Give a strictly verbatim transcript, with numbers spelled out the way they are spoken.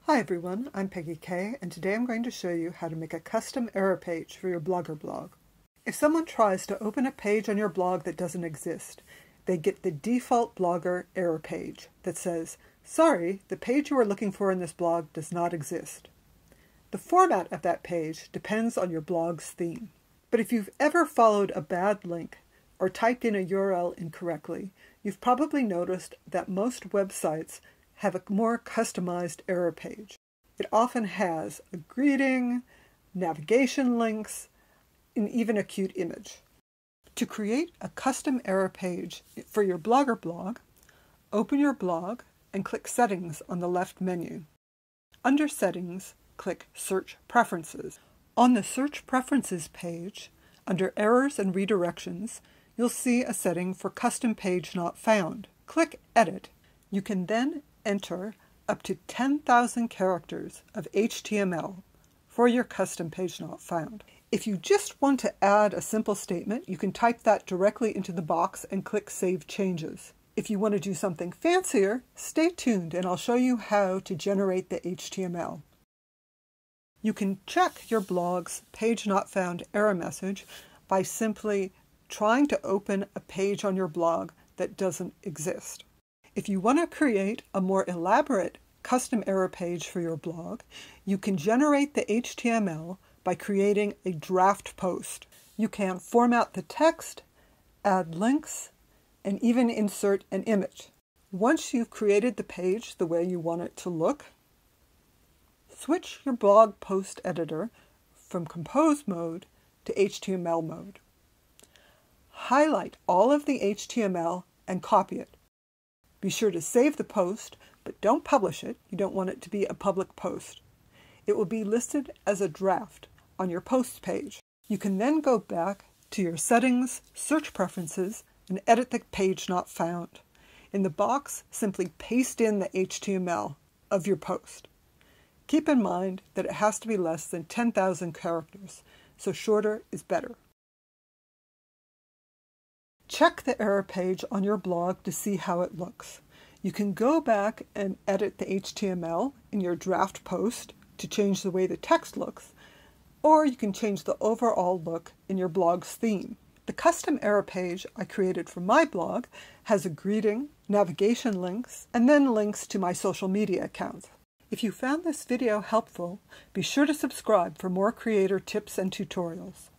Hi everyone, I'm Peggy Kay, and today I'm going to show you how to make a custom error page for your Blogger blog. If someone tries to open a page on your blog that doesn't exist, they get the default Blogger error page that says, "Sorry, the page you are looking for in this blog does not exist." The format of that page depends on your blog's theme. But if you've ever followed a bad link or typed in a U R L incorrectly, you've probably noticed that most websites have a more customized error page. It often has a greeting, navigation links, and even a cute image. To create a custom error page for your Blogger blog, open your blog and click Settings on the left menu. Under Settings, click Search Preferences. On the Search Preferences page, under Errors and Redirections, you'll see a setting for Custom Page Not Found. Click Edit. You can then enter up to ten thousand characters of H T M L for your custom page not found. If you just want to add a simple statement, you can type that directly into the box and click Save Changes. If you want to do something fancier, stay tuned and I'll show you how to generate the H T M L. You can check your blog's page not found error message by simply trying to open a page on your blog that doesn't exist. If you want to create a more elaborate custom error page for your blog, you can generate the H T M L by creating a draft post. You can format the text, add links, and even insert an image. Once you've created the page the way you want it to look, switch your blog post editor from Compose mode to H T M L mode. Highlight all of the H T M L and copy it. Be sure to save the post, but don't publish it. You don't want it to be a public post. It will be listed as a draft on your posts page. You can then go back to your Settings, Search Preferences, and edit the page not found. In the box, simply paste in the H T M L of your post. Keep in mind that it has to be less than ten thousand characters, so shorter is better. Check the error page on your blog to see how it looks. You can go back and edit the H T M L in your draft post to change the way the text looks, or you can change the overall look in your blog's theme. The custom error page I created for my blog has a greeting, navigation links, and then links to my social media accounts. If you found this video helpful, be sure to subscribe for more creator tips and tutorials.